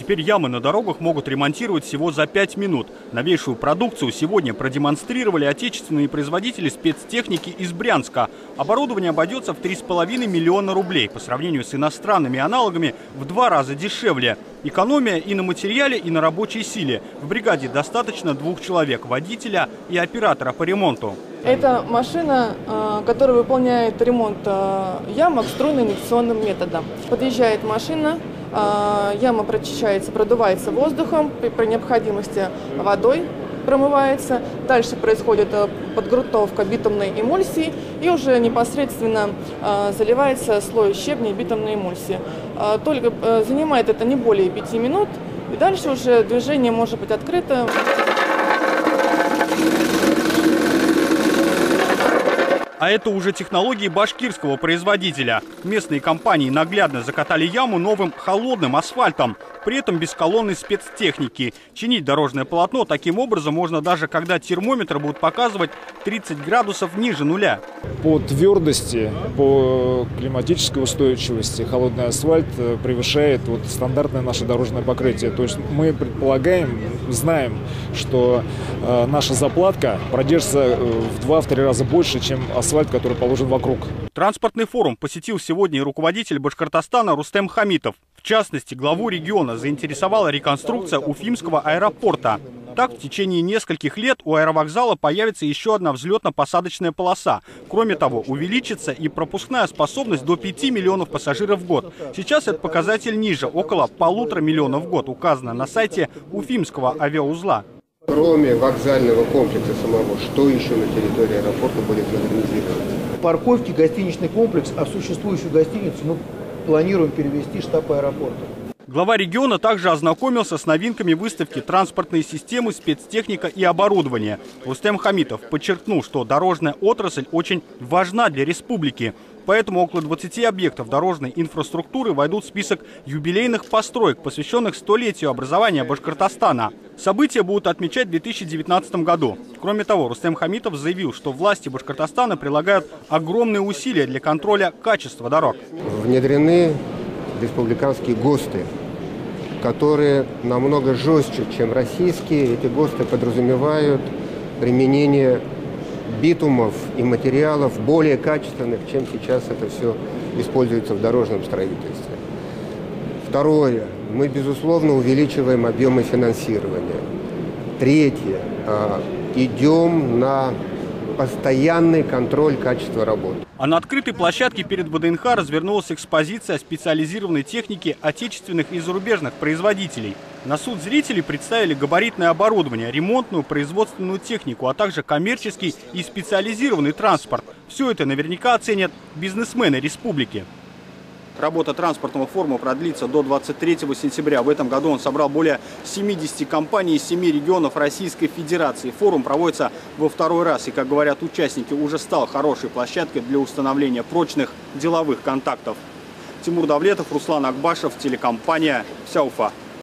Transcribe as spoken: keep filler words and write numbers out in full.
Теперь ямы на дорогах могут ремонтировать всего за пять минут. Новейшую продукцию сегодня продемонстрировали отечественные производители спецтехники из Брянска. Оборудование обойдется в три с половиной миллиона рублей. По сравнению с иностранными аналогами в два раза дешевле. Экономия и на материале, и на рабочей силе. В бригаде достаточно двух человек – водителя и оператора по ремонту. Это машина, которая выполняет ремонт ямок струйно-инъекционным методом. Подъезжает машина, яма прочищается, продувается воздухом, при необходимости водой промывается. Дальше происходит подгрунтовка битумной эмульсии и уже непосредственно заливается слой щебня и битумной эмульсии. Только занимает это не более пяти минут, и дальше уже движение может быть открыто. А это уже технологии башкирского производителя. Местные компании наглядно закатали яму новым холодным асфальтом, при этом без колонны спецтехники. Чинить дорожное полотно таким образом можно даже когда термометр будет показывать тридцать градусов ниже нуля. По твердости, по климатической устойчивости холодный асфальт превышает вот стандартное наше дорожное покрытие. То есть мы предполагаем, знаем, что э, наша заплатка продержится в два-три раза больше, чем асфальт, который положен вокруг. Транспортный форум посетил сегодня и руководитель Башкортостана Рустем Хамитов. В частности, главу региона заинтересовала реконструкция Уфимского аэропорта. Так, в течение нескольких лет у аэровокзала появится еще одна взлетно-посадочная полоса. Кроме того, увеличится и пропускная способность до пяти миллионов пассажиров в год. Сейчас этот показатель ниже, около полутора миллионов в год, указано на сайте Уфимского авиаузла. Кроме вокзального комплекса самого, что еще на территории аэропорта будет модернизировано? Парковки, гостиничный комплекс, а в существующую гостиницу мы планируем перевести штаб аэропорта. Глава региона также ознакомился с новинками выставки «Транспортные системы, спецтехника и оборудование». Рустем Хамитов подчеркнул, что дорожная отрасль очень важна для республики. Поэтому около двадцати объектов дорожной инфраструктуры войдут в список юбилейных построек, посвященных столетию образования Башкортостана. События будут отмечать в две тысячи девятнадцатом году. Кроме того, Рустем Хамитов заявил, что власти Башкортостана прилагают огромные усилия для контроля качества дорог. Внедрены республиканские ГОСТы, которые намного жестче, чем российские. Эти ГОСТы подразумевают применение битумов и материалов более качественных, чем сейчас это все используется в дорожном строительстве. Второе. Мы, безусловно, увеличиваем объемы финансирования. Третье. Идем на постоянный контроль качества работы. А на открытой площадке перед ВДНХ развернулась экспозиция специализированной техники отечественных и зарубежных производителей. На суд зрителей представили габаритное оборудование, ремонтную, производственную технику, а также коммерческий и специализированный транспорт. Все это наверняка оценят бизнесмены республики. Работа транспортного форума продлится до двадцать третьего сентября. В этом году он собрал более семидесяти компаний из семи регионов Российской Федерации. Форум проводится во второй раз и, как говорят участники, уже стал хорошей площадкой для установления прочных деловых контактов. Тимур Давлетов, Руслан Акбашев, телекомпания «Вся Уфа».